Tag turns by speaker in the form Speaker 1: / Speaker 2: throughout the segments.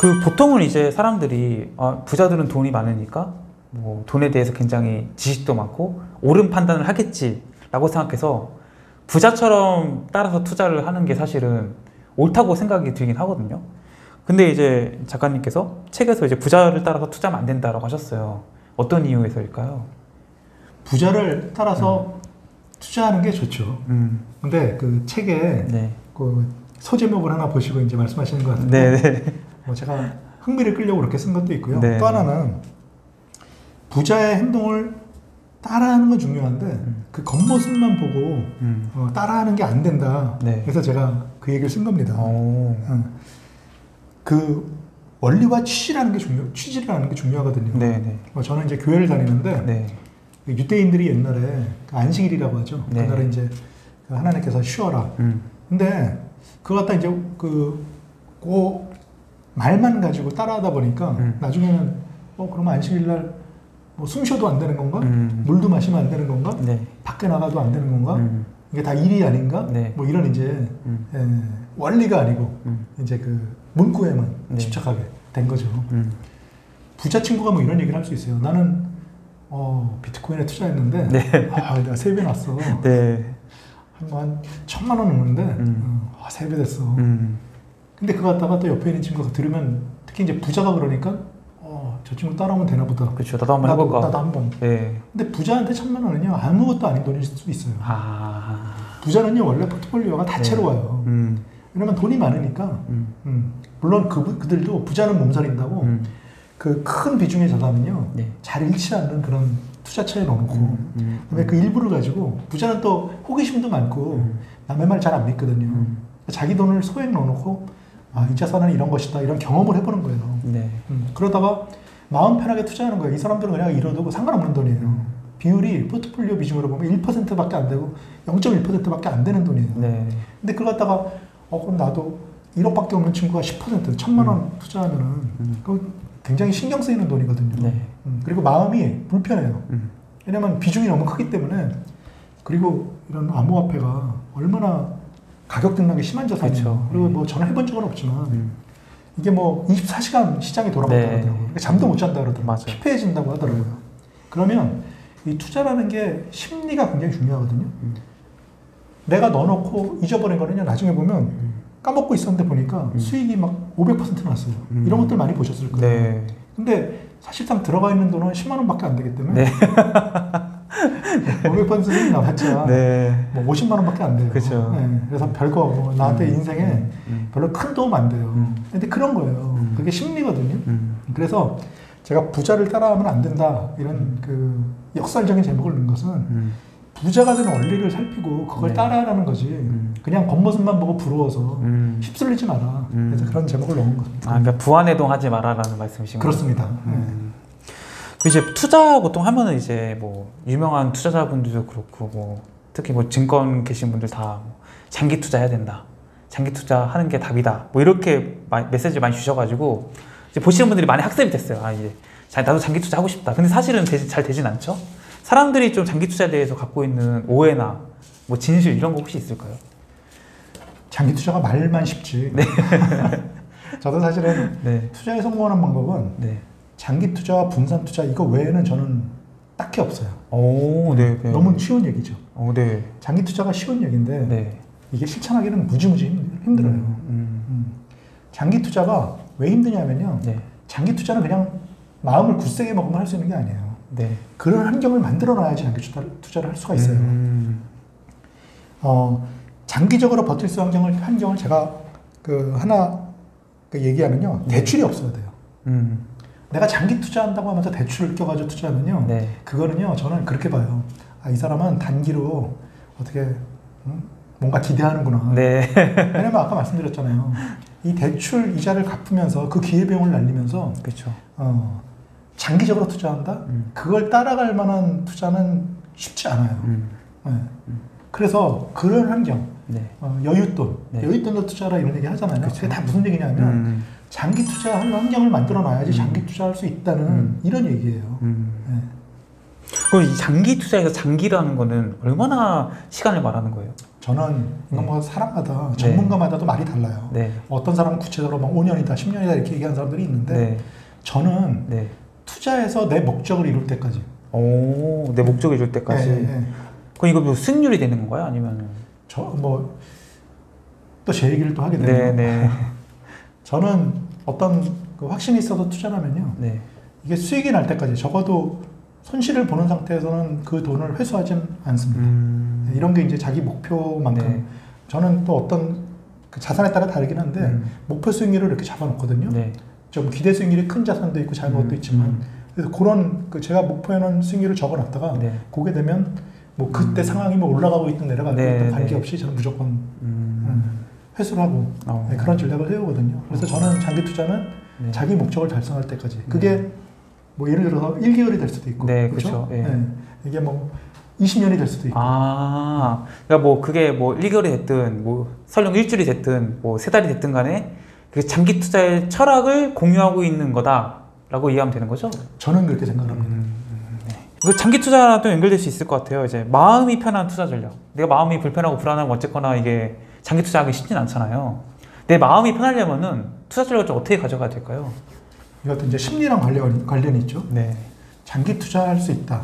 Speaker 1: 그 보통은 이제 사람들이 부자들은 돈이 많으니까 뭐 돈에 대해서 굉장히 지식도 많고 옳은 판단을 하겠지라고 생각해서 부자처럼 따라서 투자를 하는 게 사실은 옳다고 생각이 들긴 하거든요. 근데 이제 작가님께서 책에서 이제 부자를 따라서 투자하면 안 된다라고 하셨어요. 어떤 이유에서일까요?
Speaker 2: 부자를 따라서 투자하는 게 좋죠. 근데 그 책에
Speaker 1: 네.
Speaker 2: 그 소제목을 하나 보시고 이제 말씀하시는 것 같은데
Speaker 1: 네.
Speaker 2: 뭐 제가 흥미를 끌려고 그렇게 쓴 것도 있고요.
Speaker 1: 네.
Speaker 2: 또 하나는 부자의 행동을 따라하는 건 중요한데 그 겉모습만 보고 따라하는 게 안 된다.
Speaker 1: 네.
Speaker 2: 그래서 제가 그 얘기를 쓴 겁니다. 그 원리와 취지라는 게 중요하거든요.
Speaker 1: 네. 네.
Speaker 2: 저는 이제 교회를 다니는데
Speaker 1: 네.
Speaker 2: 유대인들이 옛날에 그 안식일이라고 하죠.
Speaker 1: 네.
Speaker 2: 그날에 이제 하나님께서 쉬어라. 근데 그거 갖다 이제 그 말만 가지고 따라하다 보니까 나중에는 그러면 안식일날 뭐 숨 쉬어도 안 되는 건가? 물도 마시면 안 되는 건가?
Speaker 1: 네.
Speaker 2: 밖에 나가도 안 되는 건가? 이게 다 일이 아닌가?
Speaker 1: 네.
Speaker 2: 뭐 이런 이제 원리가 아니고 이제 그 문구에만
Speaker 1: 네.
Speaker 2: 집착하게 된 거죠. 부자 친구가 뭐 이런 얘기를 할 수 있어요. 나는 비트코인에 투자했는데
Speaker 1: 네.
Speaker 2: 내가 3배 났어.
Speaker 1: 네.
Speaker 2: 한 1,000만 원 오는데 3배 됐어. 근데 그거 갖다가 또 옆에 있는 친구가 들으면 특히 이제 부자가 그러니까 저 친구 따라오면 되나 보다.
Speaker 1: 그렇죠. 나도 한번 해볼까.
Speaker 2: 나도 한번.
Speaker 1: 네.
Speaker 2: 근데 부자한테 1,000만 원은요 아무것도 아닌 돈일 수도 있어요. 부자는요 원래 포트폴리오가 다채로워요. 왜냐면 돈이 많으니까. 물론 그들도 부자는 몸살인다고 그 큰 비중의 자산은요
Speaker 1: 네.
Speaker 2: 잘 잃지 않는 그런 투자처에 넣어놓고 그다음에 그 일부를 가지고 부자는 또 호기심도 많고 남의 말 잘 안 믿거든요. 자기 돈을 소액 넣어놓고 이 자산은 이런 것이다 이런 경험을 해보는 거예요.
Speaker 1: 네.
Speaker 2: 그러다가 마음 편하게 투자하는 거예요. 이 사람들은 그냥 잃어도 상관없는 돈이에요. 비율이 포트폴리오 비중으로 보면 1%밖에 안 되고 0.1%밖에 안 되는 돈이에요.
Speaker 1: 네.
Speaker 2: 근데 그걸 갖다가 그럼 나도 1억밖에 없는 친구가 10% 1,000만 원 투자하면은 그거 굉장히 신경 쓰이는 돈이거든요.
Speaker 1: 네.
Speaker 2: 그리고 마음이 불편해요. 왜냐면 비중이 너무 크기 때문에. 그리고 이런 암호화폐가 얼마나 가격 등락이 심한 자산이에요.
Speaker 1: 그렇죠.
Speaker 2: 그리고 뭐 저는 해본 적은 없지만 이게 뭐 24시간 시장이 돌아간다고
Speaker 1: 네.
Speaker 2: 하더라고요. 그러니까 잠도 못 잔다 그러더라고요.
Speaker 1: 맞아요.
Speaker 2: 피폐해진다고 하더라고요. 그러면 이 투자라는 게 심리가 굉장히 중요하거든요. 내가 넣어놓고 잊어버린 거는요 나중에 보면 까먹고 있었는데 보니까 수익이 막 500% 났어요. 이런 것들 많이 보셨을 거예요.
Speaker 1: 네.
Speaker 2: 근데 사실상 들어가 있는 돈은 10만 원밖에 안 되기 때문에
Speaker 1: 네.
Speaker 2: 500% 수익이 나왔자
Speaker 1: 네.
Speaker 2: 뭐 50만 원밖에 안 돼요.
Speaker 1: 그쵸.
Speaker 2: 네. 그래서 별거 뭐 나한테 인생에 별로 큰 도움 안 돼요. 근데 그런 거예요. 그게 심리거든요. 그래서 제가 부자를 따라하면 안 된다 이런 그 역설적인 제목을 넣은 것은 부자가 되는 원리를 살피고 그걸
Speaker 1: 네.
Speaker 2: 따라하라는 거지 그냥 겉모습만 보고 부러워서 휩쓸리지 마라. 그래서 그런 제목을 넣은 겁니다.
Speaker 1: 그러니까 부안해동 하지 마라라는 말씀이신 거죠?
Speaker 2: 그렇습니다.
Speaker 1: 이제 투자 보통 하면은 이제 뭐 유명한 투자자분들도 그렇고 뭐 특히 뭐 증권 계신 분들 다 장기 투자해야 된다. 장기 투자하는 게 답이다. 뭐 이렇게 메시지 많이 주셔가지고 이제 보시는 분들이 많이 학습이 됐어요. 이제 나도 장기 투자 하고 싶다. 근데 사실은 잘 되진 않죠. 사람들이 좀 장기 투자에 대해서 갖고 있는 오해나 뭐 진실 이런 거 혹시 있을까요?
Speaker 2: 장기 투자가 말만 쉽지.
Speaker 1: 네.
Speaker 2: 저도 사실은
Speaker 1: 네.
Speaker 2: 투자에 성공하는 방법은
Speaker 1: 네.
Speaker 2: 장기 투자와 분산 투자 이거 외에는 저는 딱히 없어요.
Speaker 1: 오, 네, 네.
Speaker 2: 너무 쉬운 얘기죠.
Speaker 1: 네.
Speaker 2: 장기 투자가 쉬운 얘기인데
Speaker 1: 네.
Speaker 2: 이게 실천하기는 무지무지 힘들어요. 장기 투자가 왜 힘드냐면요.
Speaker 1: 네.
Speaker 2: 장기 투자는 그냥 마음을 굳세게 먹으면 할 수 있는 게 아니에요.
Speaker 1: 네.
Speaker 2: 그런 환경을 만들어 놔야지 장기 투자를 할 수가 있어요. 장기적으로 버틸 수 있는 환경을 제가 하나 얘기하면요. 대출이 없어야 돼요. 내가 장기 투자한다고 하면서 대출을 껴가지고 투자하면요. 네. 그거는요. 저는 그렇게 봐요. 이 사람은 단기로 어떻게 뭔가 기대하는구나.
Speaker 1: 네.
Speaker 2: 왜냐면 아까 말씀드렸잖아요. 이 대출 이자를 갚으면서 그 기회비용을 날리면서
Speaker 1: 그렇죠.
Speaker 2: 장기적으로 투자한다? 그걸 따라갈 만한 투자는 쉽지 않아요. 네. 그래서 그런 환경,
Speaker 1: 네.
Speaker 2: 여윳돈,
Speaker 1: 네.
Speaker 2: 여윳돈도 투자라 이런 얘기 하잖아요.
Speaker 1: 그쵸.
Speaker 2: 그게 다 무슨 얘기냐면 장기 투자하는 환경을 만들어 놔야지 장기 투자할 수 있다는 이런 얘기예요. 네.
Speaker 1: 그럼 이 장기 투자에서 장기라는 거는 얼마나 시간을 말하는 거예요?
Speaker 2: 저는 이건 뭐 사람마다 전문가마다도 말이 달라요. 어떤 사람은 구체적으로 막 5년이다, 10년이다 이렇게 얘기하는 사람들이 있는데 저는 투자해서 내 목적을 이룰 때까지.
Speaker 1: 오, 내 목적을 이룰 때까지. 그럼 이거 뭐 수익률이 되는 건가요? 아니면
Speaker 2: 저 뭐 또 제 얘기를 또 하게 되네요. 저는 어떤 그 확신이 있어서 투자를 하면요. 이게 수익이 날 때까지 적어도 손실을 보는 상태에서는 그 돈을 회수하진 않습니다. 이런 게 이제 자기 목표만큼 저는 또 어떤 그 자산에 따라 다르긴 한데 목표 수익률을 이렇게 잡아놓거든요. 좀 기대 수익률이 큰 자산도 있고 작은 것도 있지만 그래서 그런 그 제가 목표에는 수익률을 적어놨다가 그게 되면 뭐 그때 상황이 뭐 올라가고 있든 내려가고 있든 관계없이 저는 무조건 회수를 하고 그런 전략을 세우거든요. 그래서 저는 장기 투자는 자기 목적을 달성할 때까지 그게 뭐 예를 들어서 1개월이 될 수도 있고 그렇죠? 이게 뭐 20년이 될 수도 있고
Speaker 1: 그러니까 뭐 그게 뭐 1개월이 됐든 뭐 설령 일주일이 됐든 뭐 3달이 됐든 간에 그 장기 투자의 철학을 공유하고 있는 거다라고 이해하면 되는 거죠?
Speaker 2: 저는 그렇게 생각합니다.
Speaker 1: 그 장기 투자도 연결될 수 있을 것 같아요. 이제 마음이 편한 투자 전략. 내가 마음이 불편하고 불안하고 어쨌거나 이게 장기 투자하기 쉽진 않잖아요. 내 마음이 편하려면은 투자 전략을 좀 어떻게 가져가야 될까요?
Speaker 2: 이것도 이제 심리랑 관련이 있죠. 장기 투자할 수 있다.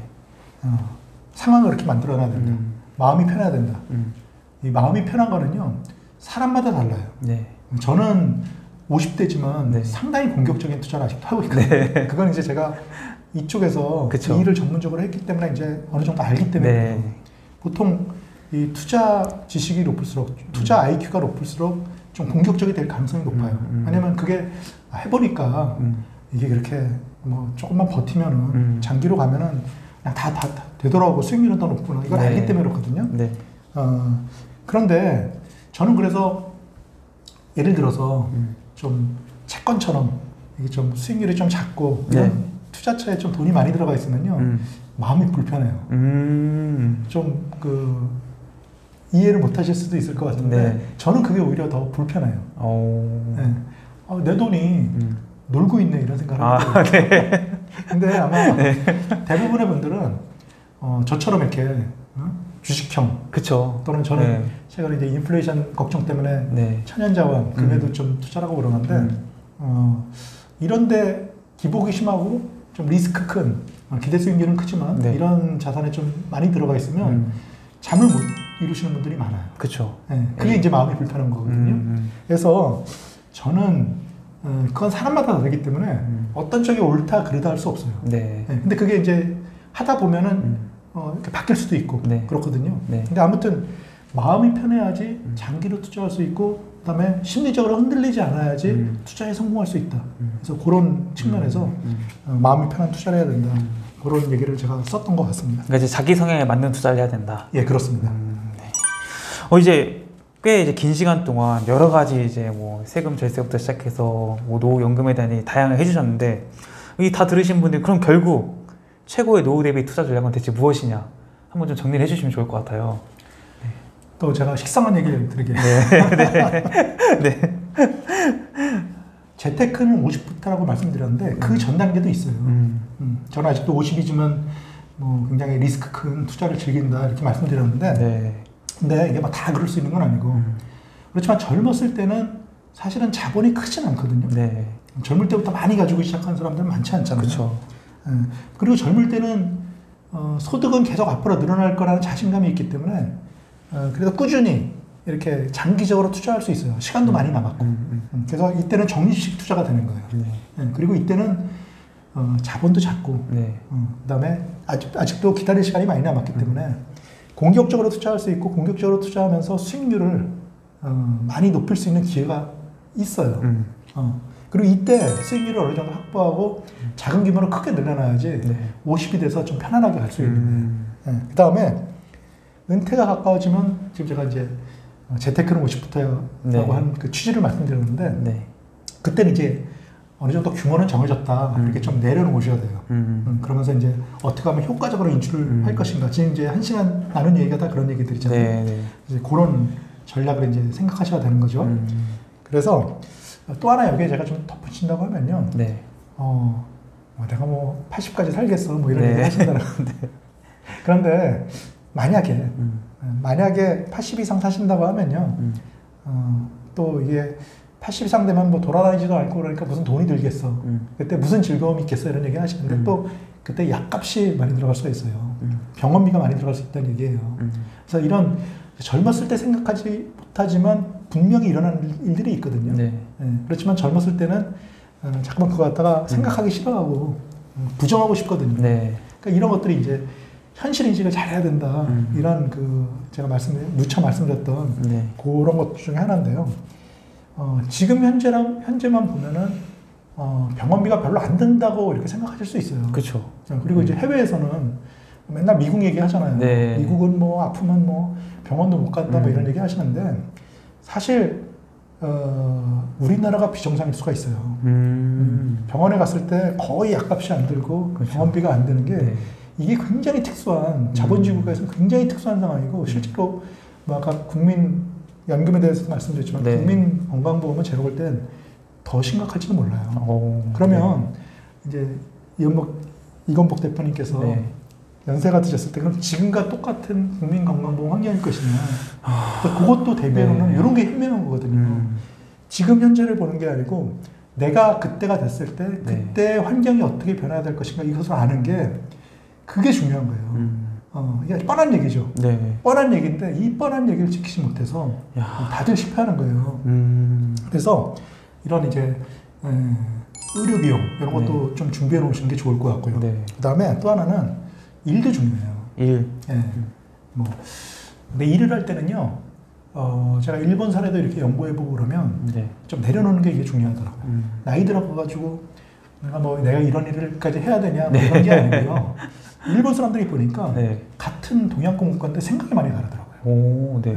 Speaker 2: 상황을 이렇게 만들어놔야 된다. 마음이 편해야 된다. 이 마음이 편한 거는요, 사람마다 달라요. 저는 50대지만 상당히 공격적인 투자를 아직도 하고 있거든요. 그건 이제 제가 이쪽에서 이 일을 전문적으로 했기 때문에 이제 어느 정도 알기 때문에 보통 이 투자 지식이 높을수록 투자 IQ가 높을수록 좀 공격적이 될 가능성이 높아요. 왜냐면 그게 해보니까 이게 그렇게 뭐 조금만 버티면은 장기로 가면은 그냥 다 되더라고 수익률은 더 높구나 이걸 알기 때문에 그렇거든요. 그런데 저는 그래서 예를 들어서 좀 채권처럼 이게 좀 수익률이 좀 작고 이런 투자처에 좀 돈이 많이 들어가 있으면요 마음이 불편해요. 좀 그 이해를 못 하실 수도 있을 것 같은데 저는 그게 오히려 더 불편해요. 내 돈이 놀고 있네 이런 생각을 하고 근데 아마 대부분의 분들은 저처럼 이렇게 주식형 또는 저는 최근에 이제 인플레이션 걱정 때문에 천연자원 금에도 좀 투자를 하고 그러는데 이런데 기복이 심하고 좀 리스크 큰 기대 수익률은 크지만 이런 자산에 좀 많이 들어가 있으면 잠을 못 이루시는 분들이 많아요. 그게 이제 마음이 불편한 거거든요. 그래서 저는 그건 사람마다 다르기 때문에 어떤 쪽이 옳다 그르다 할 수 없어요. 근데 그게 이제 하다 보면은 이렇게 바뀔 수도 있고 그렇거든요. 근데 아무튼 마음이 편해야지 장기로 투자할 수 있고 그다음에 심리적으로 흔들리지 않아야지 투자에 성공할 수 있다. 그래서 그런 측면에서 마음이 편한 투자를 해야 된다. 그런 얘기를 제가 썼던 것 같습니다.
Speaker 1: 그러니까 이제 자기 성향에 맞는 투자를 해야 된다.
Speaker 2: 예, 그렇습니다.
Speaker 1: 이제 꽤 이제 긴 시간 동안 여러 가지 이제 뭐 세금 절세부터 시작해서 뭐 노후연금에 대한 다양하게 해주셨는데 이 다 들으신 분들이 그럼 결국 최고의 노후 대비 투자 전략은 대체 무엇이냐 한번 좀 정리를 해주시면 좋을 것 같아요.
Speaker 2: 또 제가 식상한 얘기를 드리게. 재테크는 50부터라고 말씀드렸는데 그 전 단계도 있어요. 저는 아직도 50이지만 뭐 굉장히 리스크 큰 투자를 즐긴다 이렇게 말씀드렸는데 근데 이게 막 다 그럴 수 있는 건 아니고 그렇지만 젊었을 때는 사실은 자본이 크진 않거든요. 젊을 때부터 많이 가지고 시작한 사람들은 많지 않잖아요. 그리고 젊을 때는 소득은 계속 앞으로 늘어날 거라는 자신감이 있기 때문에 그래서 꾸준히 이렇게 장기적으로 투자할 수 있어요. 시간도 많이 남았고. 그래서 이때는 적립식 투자가 되는 거예요. 그리고 이때는 자본도 작고 그다음에 아직도 기다릴 시간이 많이 남았기 때문에 공격적으로 투자할 수 있고 공격적으로 투자하면서 수익률을 많이 높일 수 있는 기회가 있어요. 그리고 이때 수익률을 어느 정도 확보하고 작은 규모로 크게 늘려놔야지 50이 돼서 좀 편안하게 갈 수 있는 거예요. 그 다음에 은퇴가 가까워지면 지금 제가 이제 재테크는 50부터라고 한 그 취지를 말씀드렸는데 그때는 이제 어느 정도 규모는 정해졌다 이렇게 좀 내려놓으셔야 돼요. 그러면서 이제 어떻게 하면 효과적으로 인출을 할 것인가. 지금 이제 1시간 나눈 얘기가 다 그런 얘기들이잖아요. 이제 그런 전략을 이제 생각하셔야 되는 거죠. 그래서 또 하나 여기에 제가 좀 덧붙인다고 하면요. 내가 뭐 80까지 살겠어 뭐 이런 얘기 하신다는 건데 그런데 만약에 만약에 80 이상 사신다고 하면요. 또 이게 80 이상 되면 뭐 돌아다니지도 않고 그러니까 무슨 돈이 들겠어. 그때 무슨 즐거움이 있겠어 이런 얘기 하시는데 또 그때 약값이 많이 들어갈 수가 있어요. 병원비가 많이 들어갈 수 있다는 얘기예요. 그래서 이런 젊었을 때 생각하지 못하지만 분명히 일어나는 일들이 있거든요. 네. 그렇지만 젊었을 때는 자꾸만 그거 갖다가 생각하기 싫어하고 부정하고 싶거든요. 네. 그러니까 이런 것들이 이제 현실 인식을 잘해야 된다. 이런 제가 누차 말씀드렸던 네. 그런 것 중에 하나인데요. 지금 현재만 보면은 병원비가 별로 안 든다고 이렇게 생각하실 수 있어요.
Speaker 1: 그렇죠.
Speaker 2: 그리고 이제 해외에서는 맨날 미국 얘기 하잖아요. 네. 미국은 뭐 아프면 뭐 병원도 못 간다 뭐 이런 얘기 하시는데 사실 우리나라가 비정상일 수가 있어요. 병원에 갔을 때 거의 약값이 안 들고 그렇죠. 병원비가 안 드는 게 네. 이게 굉장히 특수한 자본주의 국가에서 굉장히 특수한 상황이고 실제로 뭐 아까 국민연금에 대해서도 말씀드렸지만 네. 국민건강보험은 제가 볼 땐 더 심각할지도 몰라요. 그러면 네. 이제 이건복 대표님께서 네. 연세가 드셨을 때 그럼 지금과 똑같은 국민건강보험 환경일 것이냐 그것도 대비해놓는 네. 이런 게 현명한 거거든요. 지금 현재를 보는 게 아니고 내가 그때가 됐을 때 그때 네. 환경이 어떻게 변해야 될 것인가 이것을 아는 게 그게 중요한 거예요. 이게 뻔한 얘기죠. 네. 뻔한 얘기인데 이 뻔한 얘기를 지키지 못해서 다들 실패하는 거예요. 그래서 이런 이제 의료 비용 이런 것도 네. 좀 준비해 놓으시는 게 좋을 것 같고요. 네. 그 다음에 또 하나는 일도 중요해요. 일. 예. 근데 일을 할 때는요, 제가 일본 사례도 이렇게 연구해보고 그러면 네. 좀 내려놓는 게 이게 중요하더라고요. 나이 들어가가지고 내가 이런 일을까지 해야 되냐 뭐 이런 게 아니고요. 일본 사람들이 보니까 네. 같은 동양권 국가인데 생각이 많이 다르더라고요. 오, 네.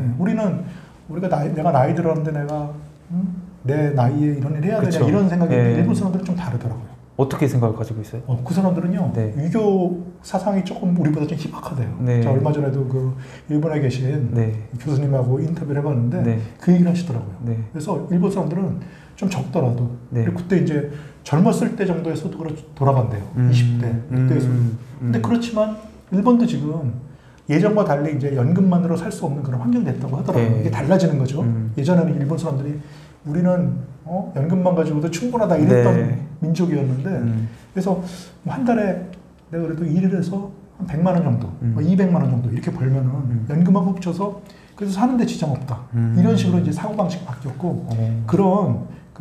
Speaker 2: 내가 나이 들었는데 내가 내 나이에 이런 일 해야 그쵸. 되냐 이런 생각이 네. 일본 사람들은 좀 다르더라고요.
Speaker 1: 어떻게 생각을 가지고 있어요?
Speaker 2: 그 사람들은요 네. 유교 사상이 조금 우리보다 좀 희박하대요. 네. 제가 얼마 전에도 일본에 계신 네. 교수님하고 인터뷰를 해봤는데 네. 그 얘기를 하시더라고요. 네. 그래서 일본 사람들은 좀 적더라도 네. 그리고 그때 이제 젊었을 때 정도에서도 돌아간대요. 20대 그때에서. 근데 그렇지만 일본도 지금 예전과 달리 이제 연금만으로 살 수 없는 그런 환경이 됐다고 하더라고요. 네. 이게 달라지는 거죠. 예전에는 일본 사람들이 우리는 연금만 가지고도 충분하다 이랬던 네. 민족이었는데 그래서 한 달에 내가 그래도 일을 해서 한 100만 원 정도, 200만 원 정도 이렇게 벌면은 연금만 훔쳐서 그래서 사는데 지장 없다. 이런 식으로 이제 사고방식이 바뀌었고 그런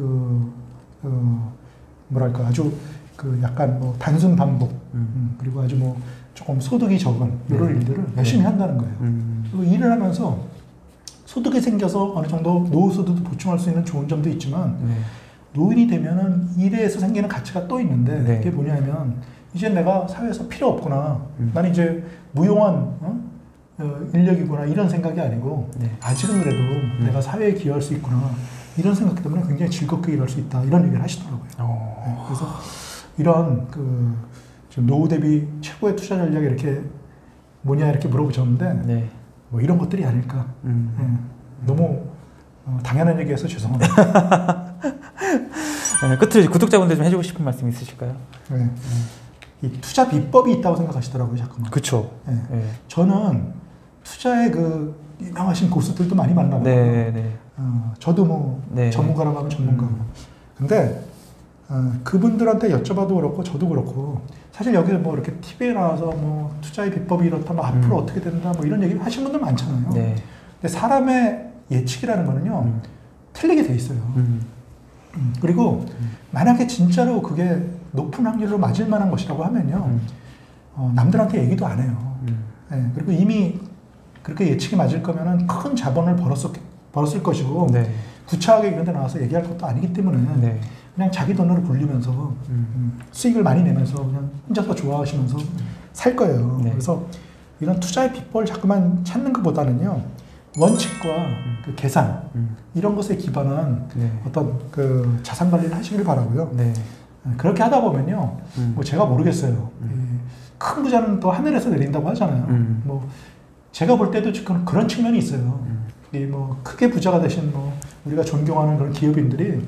Speaker 2: 뭐랄까 아주 약간 단순 반복 그리고 아주 조금 소득이 적은 이런 일들을 열심히 한다는 거예요. 그리고 일을 하면서 소득이 생겨서 어느 정도 노후소득도 보충할 수 있는 좋은 점도 있지만 노인이 되면은 일에서 생기는 가치가 또 있는데 그게 뭐냐면 이제 내가 사회에서 필요 없구나. 나는 이제 무용한 인력이구나 이런 생각이 아니고 아직은 그래도 내가 사회에 기여할 수 있구나 이런 생각 때문에 굉장히 즐겁게 일할 수 있다 이런 얘기를 하시더라고요. 그래서 이런 지금 노후 대비 최고의 투자 전략이 이렇게 뭐냐 이렇게 물어보셨는데 뭐 이런 것들이 아닐까. 너무 당연한 얘기해서 죄송합니다.
Speaker 1: 끝으로 구독자분들 좀 해주고 싶은 말씀 있으실까요?
Speaker 2: 이 투자 비법이 있다고 생각하시더라고요, 자꾸만.
Speaker 1: 그렇죠.
Speaker 2: 저는 투자의 유명하신 고수들도 많이 만나봐요. 저도 전문가라고 하면 전문가고. 근데 그분들한테 여쭤봐도 그렇고 저도 그렇고 사실 여기 이렇게 TV에 나와서 투자의 비법이 이렇다, 앞으로 어떻게 된다, 이런 얘기 하시는 분들 많잖아요. 근데 사람의 예측이라는 거는요, 틀리게 돼 있어요. 그리고 만약에 진짜로 그게 높은 확률로 맞을 만한 것이라고 하면요, 남들한테 얘기도 안 해요. 그리고 이미 그렇게 예측이 맞을 거면은 큰 자본을 벌었을 것이고, 구차하게 이런 데 나와서 얘기할 것도 아니기 때문에 그냥 자기 돈으로 굴리면서 수익을 많이 내면서 그냥 혼자서 좋아하시면서 살 거예요. 그래서 이런 투자의 비법을 자꾸만 찾는 것보다는요, 원칙과 계산 이런 것에 기반한 어떤 자산 관리를 하시길 바라고요. 그렇게 하다 보면요, 제가 모르겠어요. 큰 부자는 또 하늘에서 내린다고 하잖아요. 제가 볼 때도 지금 그런 측면이 있어요. 크게 부자가 되신 우리가 존경하는 그런 기업인들이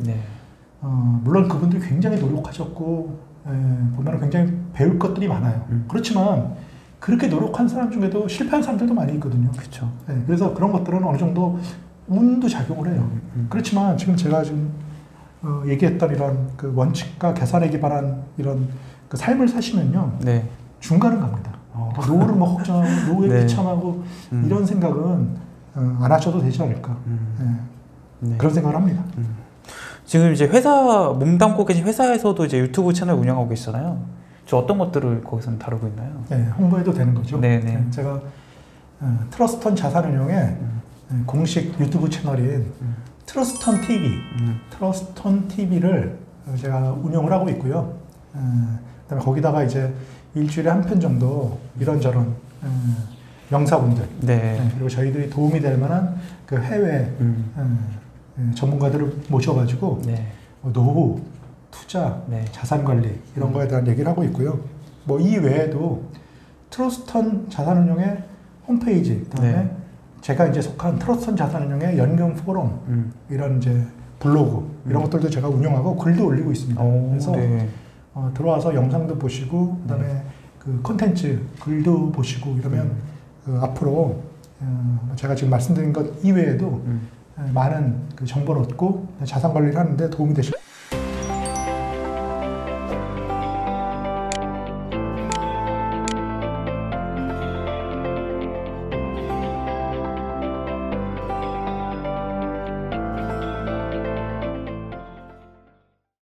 Speaker 2: 물론 그분들이 굉장히 노력하셨고 보면 굉장히 배울 것들이 많아요. 그렇지만 그렇게 노력한 사람 중에도 실패한 사람들도 많이 있거든요.
Speaker 1: 그렇죠.
Speaker 2: 네, 그래서 그런 것들은 어느 정도 운도 작용을 해요. 그렇지만 지금 제가 지금 얘기했던 이런 그 원칙과 계산에 기반한 이런 그 삶을 사시면요. 네. 중간은 갑니다. 노후를 뭐 걱정하고 노후에
Speaker 1: 네.
Speaker 2: 비참하고 이런 생각은 안 하셔도 되지 않을까. 네. 그런 생각을 합니다.
Speaker 1: 지금 이제 회사 몸담고 계신 회사에서도 이제 유튜브 채널 운영하고 계시잖아요. 저 어떤 것들을 거기서는 다루고 있나요?
Speaker 2: 네, 홍보해도 되는 거죠.
Speaker 1: 네네.
Speaker 2: 제가 트러스턴 자산운용의 공식 유튜브 채널인 트러스턴 TV, 트러스턴 TV를 제가 운영을 하고 있고요. 그다음에 거기다가 이제 일주일에 한 편 정도 이런저런 명사분들, 네. 그리고 저희들이 도움이 될 만한 그 해외 전문가들을 모셔가지고 네. 노후, 투자, 네. 자산관리 이런 거에 대한 얘기를 하고 있고요. 뭐 이 외에도 트러스턴 자산운용의 홈페이지, 그다음에 네. 제가 이제 속한 트러스턴 자산운용의 연금 포럼 이런 이제 블로그 이런 것들도 제가 운영하고 글도 올리고 있습니다. 그래서 네. 들어와서 영상도 보시고 그다음에 네. 그 콘텐츠 글도 보시고 이러면 앞으로 제가 지금 말씀드린 것 이외에도 많은 그 정보를 얻고 자산 관리를 하는데 도움이 되실.